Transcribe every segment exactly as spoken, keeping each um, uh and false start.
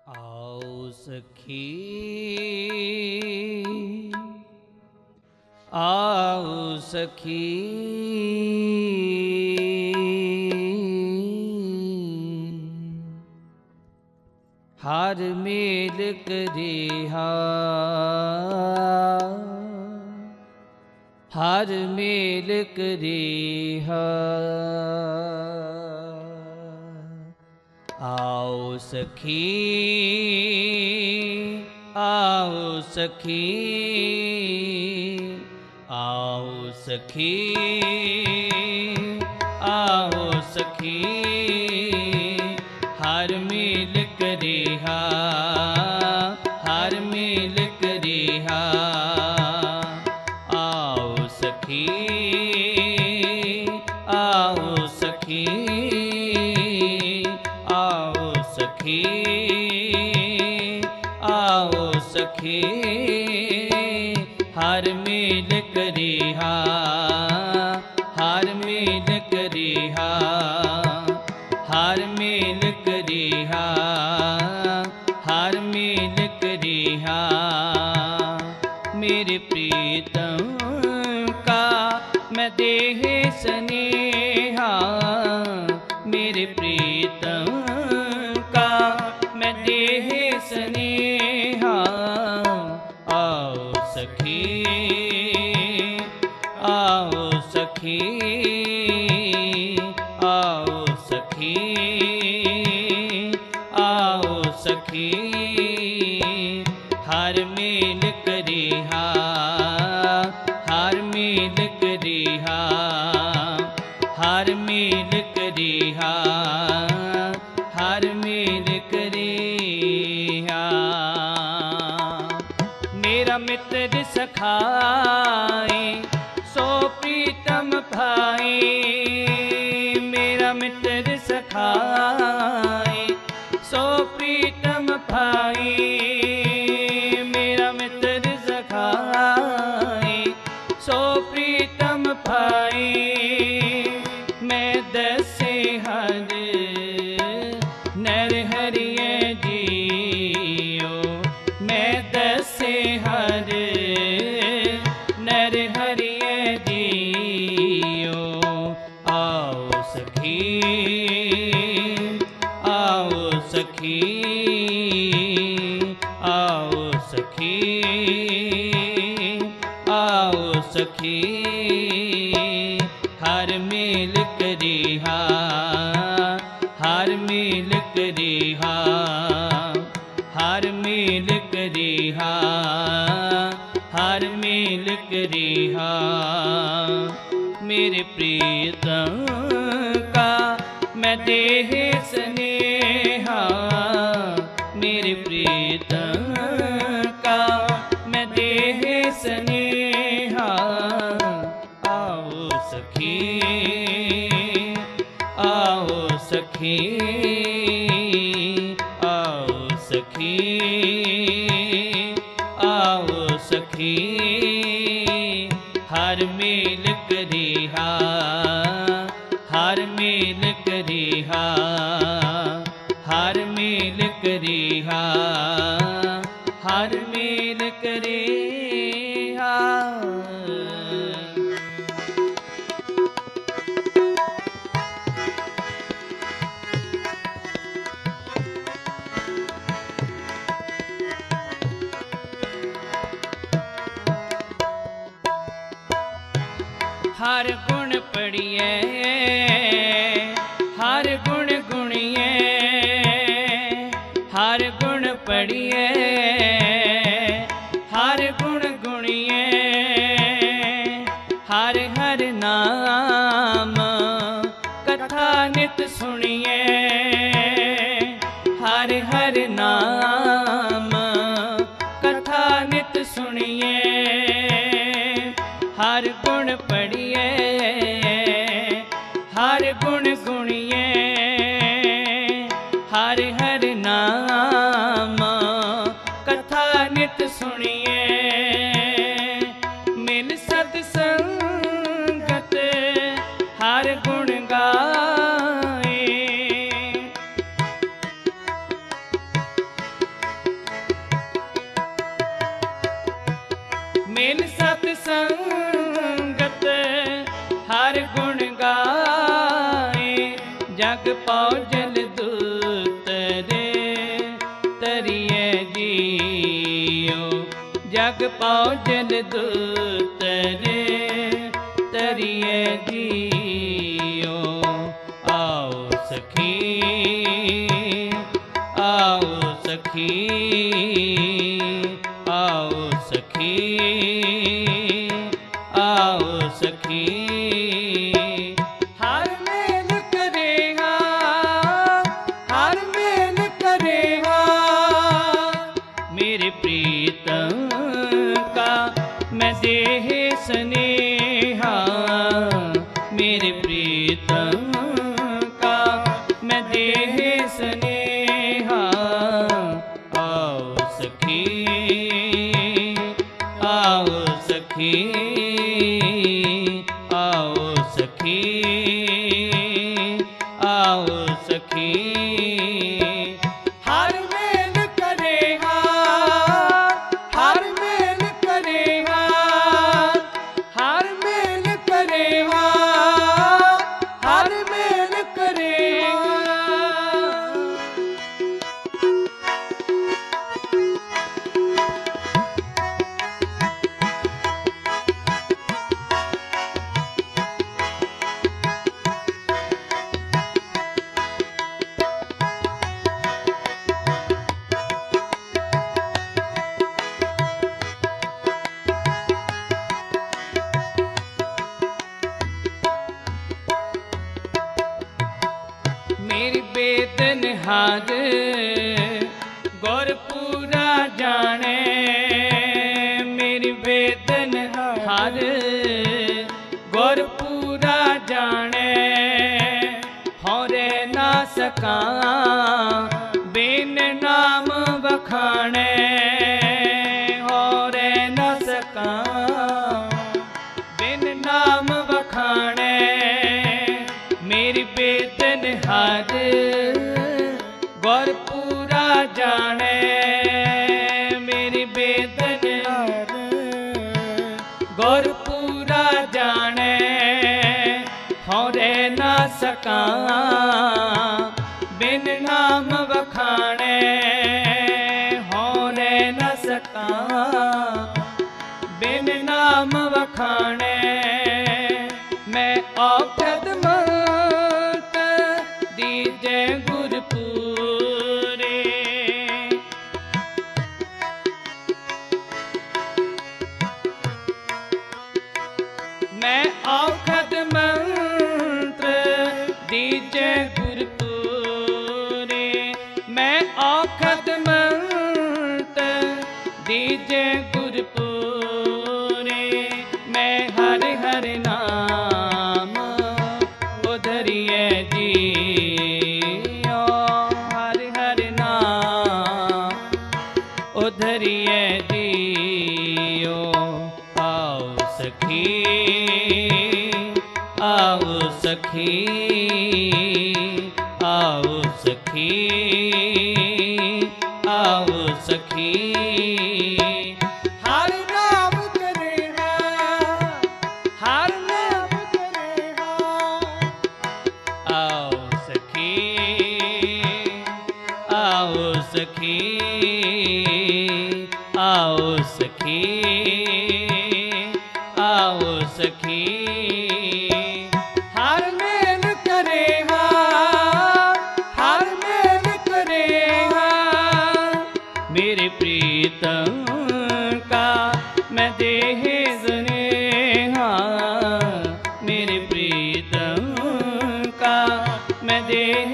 आओ सखी आओ सखी हर मेल करिहा हर मेल करिहा आओ सखी आओ सखी आओ सखी आओ सखी हर मेल करिहा हर मेल करिहा आओ सखी आओ सखी आओ सखी आओ सखी हर मेल करिहा हर मेल करिहा हर मेल करिहा हर मेल करिहा मेरे प्रीतम का मैं देह स्नेहा मेरे प्रीतम का मैं देह स्नेहा आओ सखी आओ सखी आओ सखी आओ सखी हर मेल करिहा हर मेल करिहा हर मेल करिहा हर मेल करिहा मेरा मित्र सखाए सो प्रीतम भाई मेरा मित्र सखाए सो प्रीतम भाई मेरा मित्र सखाए सो प्रीतम भाई मैं दसे हर नर हरिये जियो मैं दसे हर नर हरिये जियो आओ सखी आओ सखी आओ सखी आओ सखी हर मेल करिहा हर मेल करिहा हर मेल करिहा हर मेल करिहा मेरे प्रीतम का मैं देह स्नेहा मेरे प्रीतम का मैं देह स्नेहा आओ सखी आओ सखी आओ सखी आओ सखी हर मेल करिहा हर मेल करिहा हर मेल करिहा हर मेल करिहा हर गुण पढ़िए हर गुण गुणिए हर गुण पढ़िए हर गुण गुणिए हर हर नाम कथा नित सुनिए हर हर नाम कथा नित सुनिए हर गुण पढ़िए हर गुण गुणिए हर हर नाम कथा नित सुनिए मिल सत्संगत हर गुण गाए पाओ जल दूतरे तरिए जियो, जग पाओ जल दूतरे तरिए जियो। आओ सखी आओ सखी आओ सखी आओ सखी। हर मेल करेगा हर मेल करेगा मेरे प्रीतम का मैं देह स्नेहा, मेरे प्रीतम का मैं देह स्नेहा। आओ सखी आओ सखी आओ सखी आओ सखी। हर मेल करेगा हर मेल करेगा हर मेल करेगा हर मेल करेगा। मेरी बेदन हार गुरपुरा जाने, मेरी बेदन हार गुरपुरा जाने। होरे ना सका बिन नाम बखाने, होरे ना सका बिन नाम बखाने। मेरी बेदन हार गुरपुरा जाने, मेरी बेदन हार गुरपुरा जाने। होरे ना सका बिन नाम बखाने, होरे न सका बिन नाम बखाने। मैं औखद मत दीजे गुरपुरे, मैं औखद मंत्र दीजे गुरपुरे, मैं औखद मंत्र दीजे गुरपुरे। मैं हर हर नाम उधरिए जियो, हर हर नाम उधरिए जियो। आओ सखी आओ सखी आओ सखी आओ सखी। हर नाम करेगा हर नाम करेगा। आओ सखी आओ सखी आओ सखी आओ सखी। हर मेल करेगा हर मेल करेगा मेरे प्रीतम का मैं देह स्नेहा, मेरे प्रीतम का मैं देह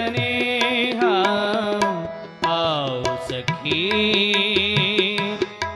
स्नेहा। आओ सखी